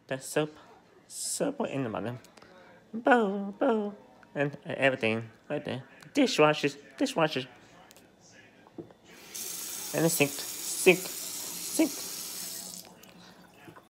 the soap in the bottom, bowl, and everything right there. Dishwashers, and the sink.